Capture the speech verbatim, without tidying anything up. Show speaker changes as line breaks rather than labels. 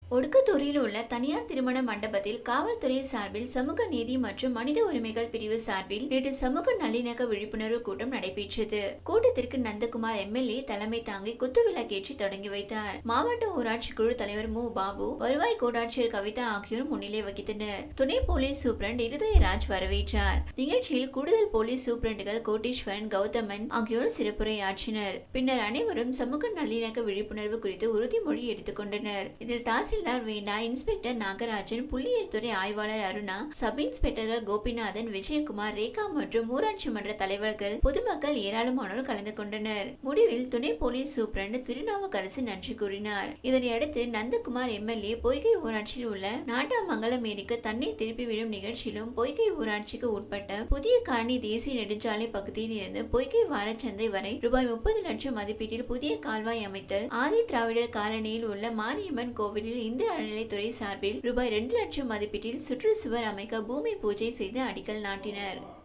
ஒடுக்கத்தூரில் உள்ள தனியார் திருமண மண்டபத்தில் காவல்துறை சார்பில் சமூக நீதி மற்றும் மனித உரிமைகள் பிரிவு சார்பில் நேற்று சமூக நல்லிணக்க விழிப்புணர்வு கூட்டம் நடைபெற்றது. கூட்டத்திற்கு நந்தகுமார் எம்எல்ஏ தலைமை தாங்கி குத்துவிளக்கேற்றி தொடங்கி வைத்தார். மாவட்ட ஊராட்சி குழு தலைவர் மு பாபு, வருவாய் கோட்டாட்சியர் கவிதா ஆகியோர் முன்னிலை வகித்தனர். துணை போலீஸ் சூப்பரண்ட் இருதயராஜ் வரவேற்றார். நிகழ்ச்சியில் கூடுதல் போலீஸ் சூப்பரண்டுகள் கோட்டீஸ்வரன், கௌதமன் ஆகியோர் சிறப்புரையாற்றினர். பின்னர் அனைவரும் சமூக நல்லிணக்க விழிப்புணர்வு குறித்து உறுதிமொழி எடுத்துக் கொண்டனர். இதில் தாசில் வேண்டா, இன்ஸ்பெக்டர் நாகராஜன், புள்ளியியல் துறை ஆய்வாளர் அருணா, சப் இன்ஸ்பெக்டர்கள் கோபிநாதன், விஜயகுமார், ரேகா மற்றும் ஊராட்சி மன்ற தலைவர்கள், பொதுமக்கள் ஏராளமானோர் கலந்து கொண்டனர். முடிவில் துணை போலீஸ் சூப்பரண்ட் திருநாவுக்கரசு நன்றி கூறினார். இதனையடுத்து நந்தகுமார் எம்எல்ஏ பொய்கை ஊராட்சியில் உள்ள நாட்டாமங்கலம் ஏரிக்கு தண்ணீர் திருப்பி விடும் நிகழ்ச்சியிலும் பொய்கை ஊராட்சிக்கு உட்பட்ட புதிய காலனி தேசிய நெடுஞ்சாலை பகுதியில் இருந்து பொய்கை வாரச்சந்தை வரை ரூபாய் முப்பது லட்சம் மதிப்பீட்டில் புதிய கால்வாய் அமைத்தல், ஆதி திராவிடர் காலனியில் உள்ள மாரியம்மன் கோவிலில் இந்திய அறநிலைத்துறை சார்பில் ரூபாய் இரண்டு லட்சம் மதிப்பீட்டில் சுற்றுச்சுவர் அமைக்க பூமி பூஜை செய்து அடிக்கல் நாட்டினர்.